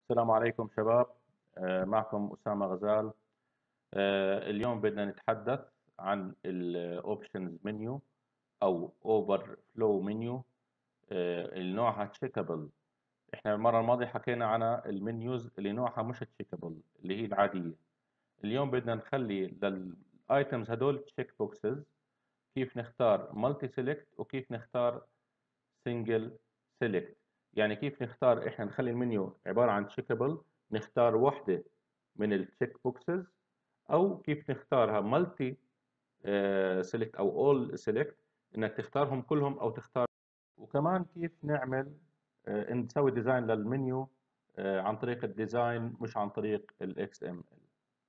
السلام عليكم شباب. معكم أسامة غزال. اليوم بدنا نتحدث عن الأوبشنز منيو أو أوفر فلو منيو اللي نوعها تشيكابل. احنا المرة الماضية حكينا عن المنيوز اللي نوعها مش تشيكابل اللي هي العادية. اليوم بدنا نخلي للايتمز هدول تشيك بوكسز، كيف نختار مالتي سيلكت وكيف نختار سنجل سيلكت. يعني كيف نختار، احنا نخلي المنيو عبارة عن تشيكابل، نختار واحدة من التشيك بوكسز، او كيف نختارها مالتي سيلكت او اول سيلكت، انك تختارهم كلهم او تختار. وكمان كيف نعمل نسوي ديزاين للمنيو عن طريق الديزاين مش عن طريق الاكس ام ال.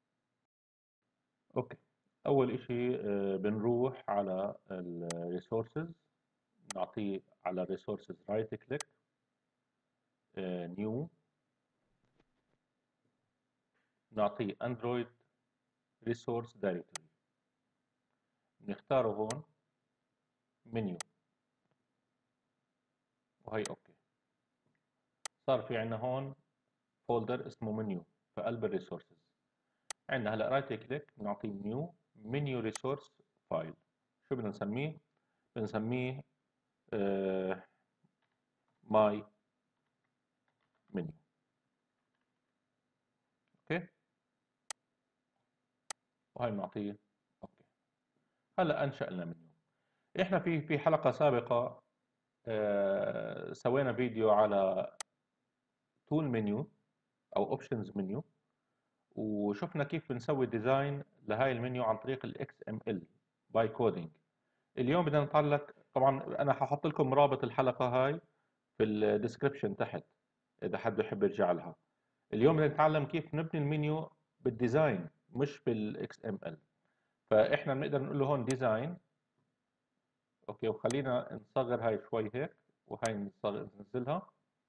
اوكي، اول اشي بنروح على الريسورسز، نعطيه على الريسورسز رايت كليك، نيو، نعطيه اندرويد ريسورس دايركتوري، نختاره هون منيو، وهي اوكي. صار في عندنا هون فولدر اسمه منيو في قلب الريسورسز. عندنا هلا رايت كليك، نعطيه نيو منيو ريسورس فايل. شو بدنا نسميه؟ بنسميه ماي منيو. اوكي، وهي بنعطيه اوكي. هلا انشأ لنا منيو. احنا في حلقة سابقة سوينا فيديو على تول منيو او اوبشنز منيو، وشفنا كيف بنسوي ديزاين لهاي المنيو عن طريق الاكس ام ال باي كودينج. اليوم بدنا نتعلق، طبعا انا ححط لكم رابط الحلقه هاي في الديسكربشن تحت اذا حد يحب يرجع لها. اليوم بدنا نتعلم كيف نبني المنيو بالديزاين مش بالاكس ام ال. فاحنا بنقدر نقول له هون ديزاين. اوكي، وخلينا نصغر هاي شوي هيك، وهاي ننزلها،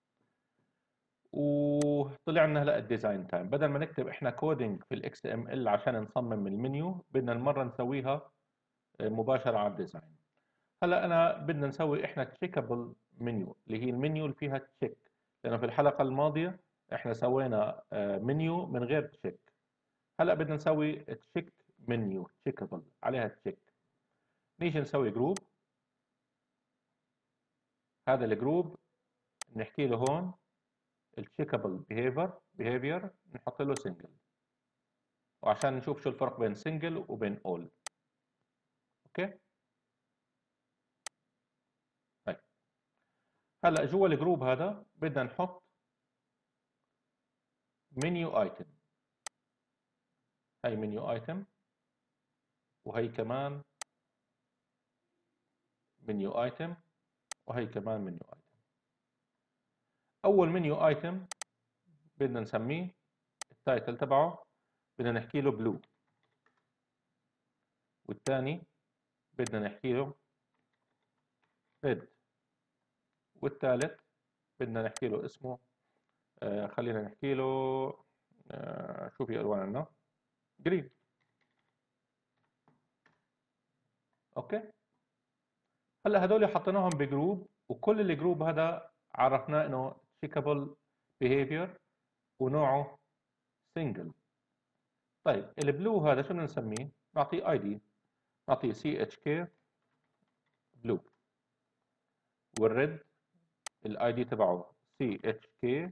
وطلع لنا هلا الديزاين تايم. بدل ما نكتب احنا كودينج في الاكس ام ال عشان نصمم المنيو، بدنا المره نسويها مباشره على الديزاين. هلا انا بدنا نسوي احنا تشيكابل منيو، اللي هي المنيو اللي فيها تشيك، لانه في الحلقه الماضيه احنا سوينا منيو من غير تشيك. هلا بدنا نسوي تشيك منيو، تشيكابل عليها تشيك. نيجي نسوي جروب. هذا الجروب نحكي له هون التشيكابل بيهيفير نحط له سنجل، وعشان نشوف شو الفرق بين سنجل وبين اول. اوكي، طيب هلا جوا الجروب هذا بدنا نحط منيو ايتم. هاي منيو ايتم، وهي كمان منيو ايتم، وهي كمان منيو ايتم. اول منيو ايتم بدنا نسميه التايتل تبعه، بدنا نحكي له بلو، والثاني بدنا نحكي له ريد، والثالث بدنا نحكي له اسمه خلينا نحكي له شو في الوان عندنا، جرين. اوكي، هلا هدول حطيناهم بجروب، وكل الجروب هذا عرفناه انه تشيكابل بيهيفير ونوعه سنجل. طيب البلو هذا شو بدنا نسميه؟ نعطيه اي دي، نعطيه سي اتش كي بلو. والريد الاي دي تبعه سي اتش كي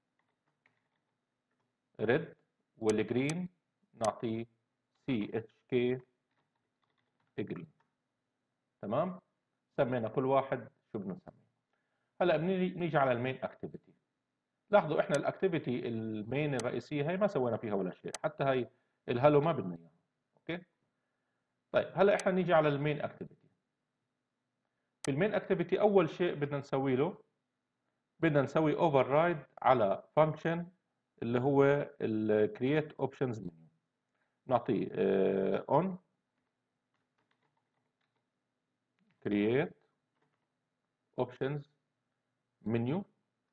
ريد. والجرين نعطيه سي اتش كي جرين. تمام، سمينا كل واحد شو بدنا نسميه. هلا بنيجي على المين اكتيفيتي. لاحظوا احنا الاكتيفيتي المين الرئيسيه هي ما سوينا فيها ولا شيء، حتى هي الهالو ما بدنا اياها. اوكي، طيب هلا احنا نيجي على المين اكتيفيتي. في المين اكتيفيتي اول شيء بدنا نسوي له، بدنا نسوي اوفر رايد على فانكشن اللي هو الكرييت اوبشنز منيو. نعطيه اون كرييت اوبشنز منيو،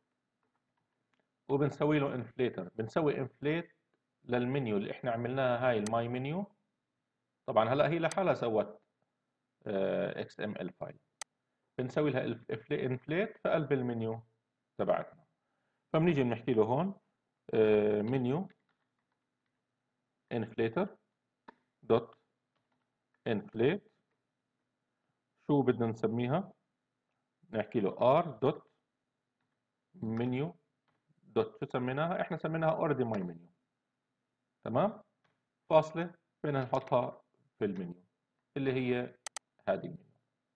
وبنسوي له انفليتر. بنسوي انفليت للمنيو اللي احنا عملناها، هاي الماي منيو. طبعا هلا هي لحالها سوت اكس ام ال فايل. بنسوي لها انفليت في قلب المنيو تبعتنا. فبنيجي بنحكي له هون منيو inflator دوت inflate. شو بدنا نسميها؟ نحكي له r دوت menu دوت شو سميناها؟ احنا سميناها already my menu. تمام؟ فاصلة بدنا نحطها في المنيو اللي هي هذه المنيو.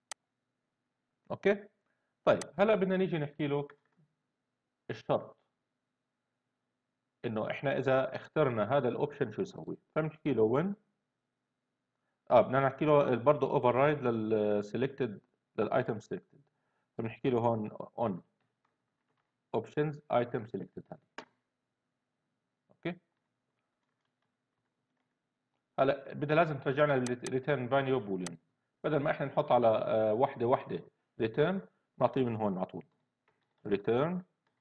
اوكي؟ طيب هلا بدنا نيجي نحكي له الشرط انه احنا اذا اخترنا هذا الاوبشن شو يسوي. فبنحكي له وين بدنا نحكي له برضه اوفر رايد للسيلكتد للايتم سيلكتد. فبنحكي له هون اون اوبشنز ايتم سيلكتد هذا. اوكي هلا بدنا لازم ترجعنا ريتيرن فاليو بوليان. بدل ما احنا نحط على وحده وحده ريتيرن نعطيه من هون على طول ريتيرن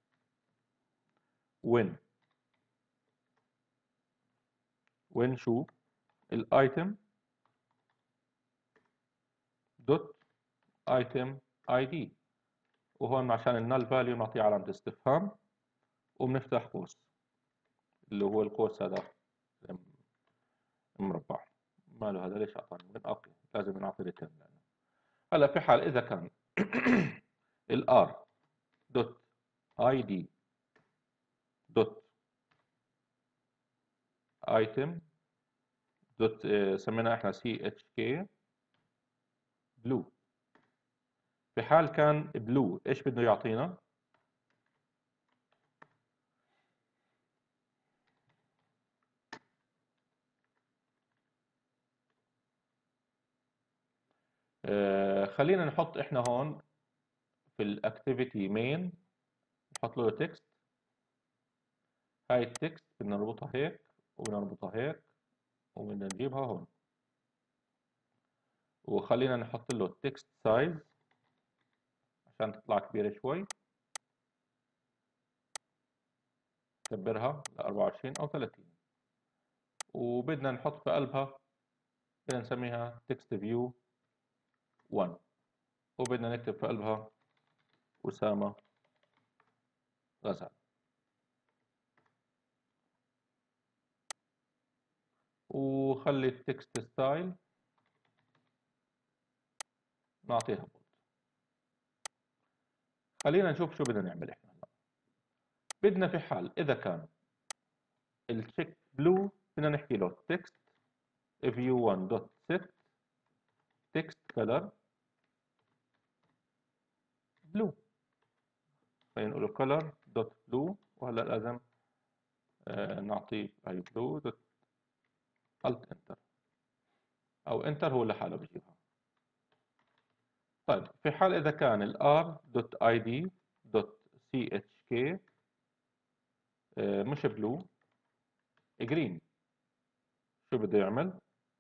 وين شو الايتم دوت ايتم اي دي. وهون عشان النال فاليو نعطيه علامه استفهام وبنفتح قوس اللي هو القوس هذا مربع. ماله هذا ليش اعطاني من اوكي لازم نعطي ريتيرن لانه هلا في حال اذا كان الار دوت اي دي دوت ايتم دوت سميناها احنا سي اتش كي بلو. في حال كان بلو ايش بده يعطينا؟ خلينا نحط احنا هون في الاكتيفيتي مين نحط له تكست. هاي التكست بدنا نربطها هيك وبدنا نربطها هيك وبدنا نجيبها هون. وخلينا نحط له التكست سايز عشان تطلع كبيرة شوي. نكبرها ل 24 أو 30. وبدنا نحط في قلبها بدنا نسميها تكست فيو 1. وبدنا نكتب في قلبها أسامة غزال. وخلي التكست ستايل نعطيها بولد. خلينا نشوف شو بدنا نعمل احنا هلا. بدنا في حال اذا كان التشيك بلو بدنا نحكي له text view1 dot set text color blue. خلينا نقول color dot blue. وهلا لازم نعطيه هاي blue dot alt enter او enter هو لحاله بيجيبها. طيب في حال اذا كان ال r dot id dot chk مش blue green شو بده يعمل؟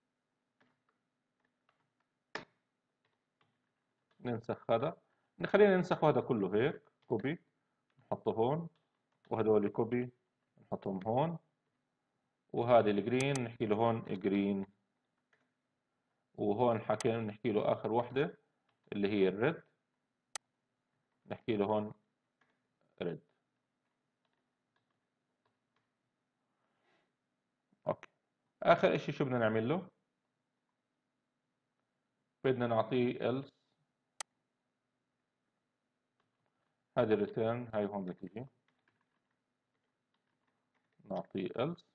ننسخ هذا. خلينا ننسخ هذا كله هيك كوبي نحطه هون وهدول كوبي نحطهم هون. وهذه الجرين نحكي له هون جرين. وهون حكينا نحكي له آخر وحدة اللي هي الريد نحكي له هون ريد. اوكي آخر اشي شو بدنا نعمل له؟ بدنا نعطيه else. هذه الريتيرن هاي هون بدها تيجي نعطيه else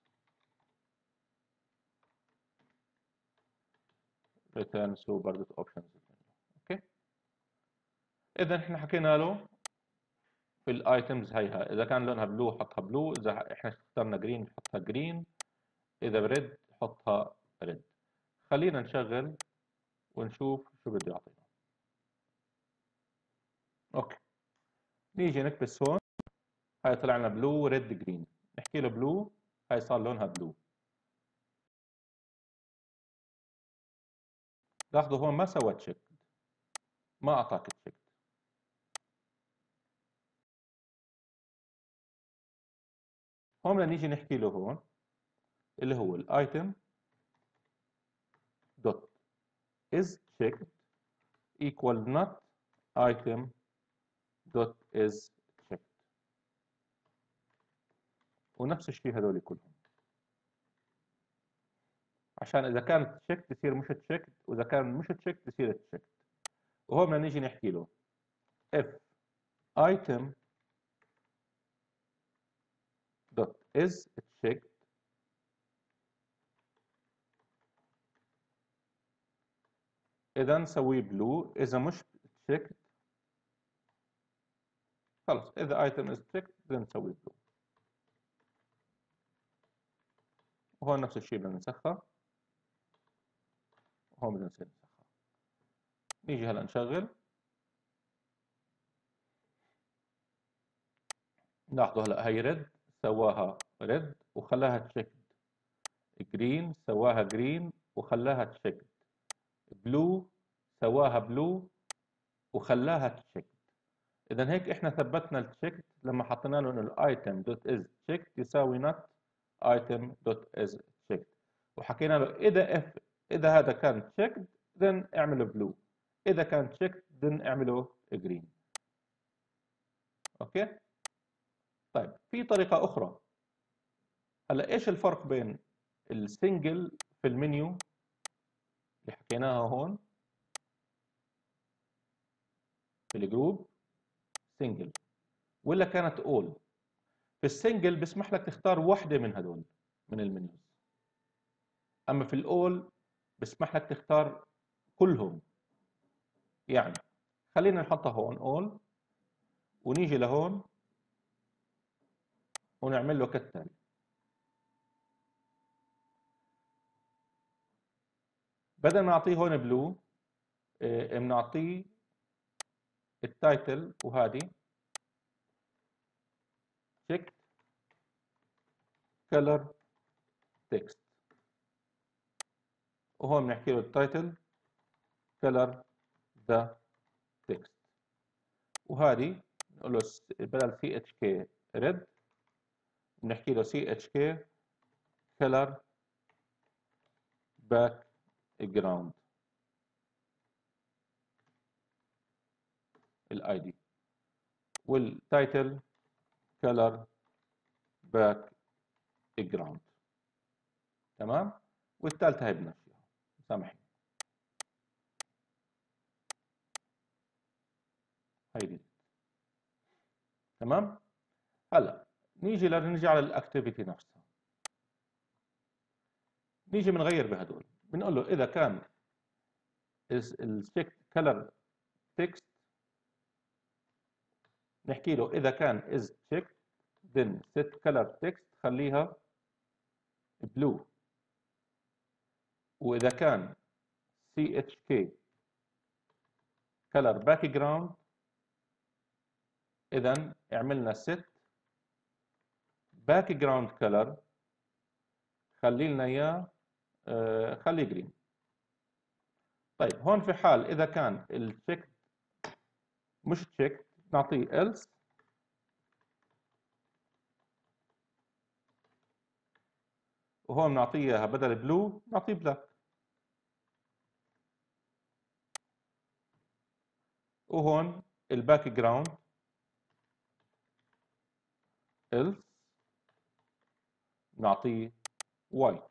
return super dot options. اوكي اذا احنا حكينا له في الايتمز هيها اذا كان لونها بلو حطها بلو. اذا احنا اخترنا جرين حطها جرين. اذا بريد حطها ريد. خلينا نشغل ونشوف شو بده يعطينا. اوكي نيجي نكبس هون. هاي طلع لنا بلو ريد جرين. نحكي له بلو هاي صار لونها بلو. لاحظوا هون ما سوى تشيك ما اعطاك تشيك. هون بدنا نيجي نحكي له هون اللي هو الايتم دوت is checked equal not item dot is checked. ونفس الشيء هذول كلهم، عشان اذا كانت تشيك تصير مش تشيك، واذا كان مش تشيك تصير تشيك. وهون بدنا نيجي نحكي له if item dot is checked اذا نسوي بلو، اذا مش checked خلص، اذا item is checked بدنا نسوي بلو. وهون نفس الشيء بدنا نسخها، وهون بدنا نسخها. نيجي هلا نشغل، لاحظوا هلا هي ريد سواها ريد وخلاها تشيك، جرين سواها جرين وخلاها تشيك، بلو سواها بلو وخلاها تشيك. اذا هيك احنا ثبتنا التشيك لما حطينا له انه الايتم دوت از تشيك يساوي نوت ايتم دوت از تشيك، وحكينا له اذا هذا كان تشيك then اعمله بلو، اذا كان تشيك then اعمله جرين. اوكي. طيب في طريقة أخرى. هلا إيش الفرق بين السنجل في المنيو اللي حكيناها هون في الجروب سنجل، ولا كانت أول؟ في السنجل بيسمح لك تختار واحدة من هدول من المنيوز، أما في الأول بيسمح لك تختار كلهم. يعني خلينا نحطها هون أول، ونيجي لهون ونعمل له كالتالي. بدل ما نعطيه هون بلو بنعطيه التايتل، وهذه checked color text، وهون بنحكي له التايتل color the text، وهذه نقول له بدل CHK red بنحكي له CHK color background الاي دي، والتايتل color background. تمام. والثالثه هي بنمشيها، سامحني هيدي. تمام. هلا نرجع على الاكتيفيتي نفسها، نيجي بنغير بهدول، بنقول له اذا كان السيك كلر تكست نحكي له اذا كان is checked then set color text خليها blue، واذا كان CHK color background اذا عملنا set background color خلي لنا اياه خليه جرين. طيب هون في حال اذا كان التشيك مش تشيك نعطيه else، وهون بنعطيه اياها بدل بلو نعطيه بلاك، وهون الباك جراوند else نعطيه وايت.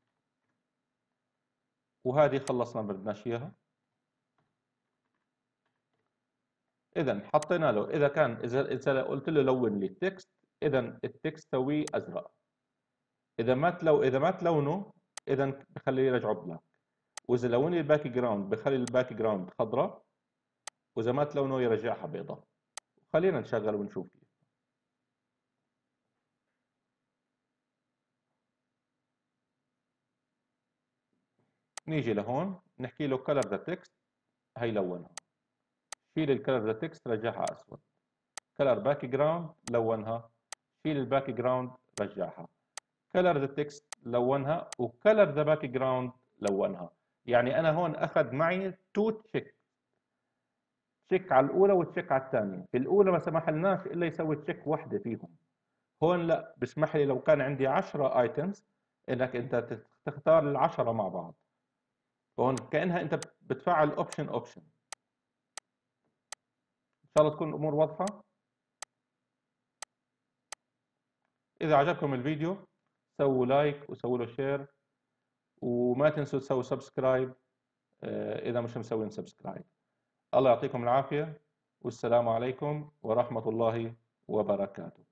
وهذه خلصنا ما بدناش اياها. اذا حطينا له اذا كان اذا قلت له لون لي التكست اذا التكست سويه ازرق، اذا ما تلونه اذا بخليه يرجعه بلاك، واذا لون لي الباك جراوند بخلي الباك جراوند خضراء، واذا ما تلونه يرجعها بيضاء. خلينا نشغل ونشوف كيف. نيجي لهون نحكي له color the text، هي لونها، شيل الكلر ذا تكست رجعها اسود، كلر باك جراوند لونها، شيل الباك جراوند رجعها، كلر ذا تكست لونها، وكلر ذا باك جراوند لونها. يعني انا هون اخذ معي تو تشيك، تشيك على الاولى وتشيك على الثانيه. في الاولى ما سمح لناش الا يسوي تشيك واحده فيهم، هون لا، بسمح لي لو كان عندي 10 ايتمز انك انت تختار ال10 مع بعض. فهون كانها انت بتفعل اوبشن اوبشن. ان شاء الله تكون الامور واضحه. إذا عجبكم الفيديو سووا لايك وسووا له شير، وما تنسوا تسووا سبسكرايب إذا مش مسوين سبسكرايب. الله يعطيكم العافية، والسلام عليكم ورحمة الله وبركاته.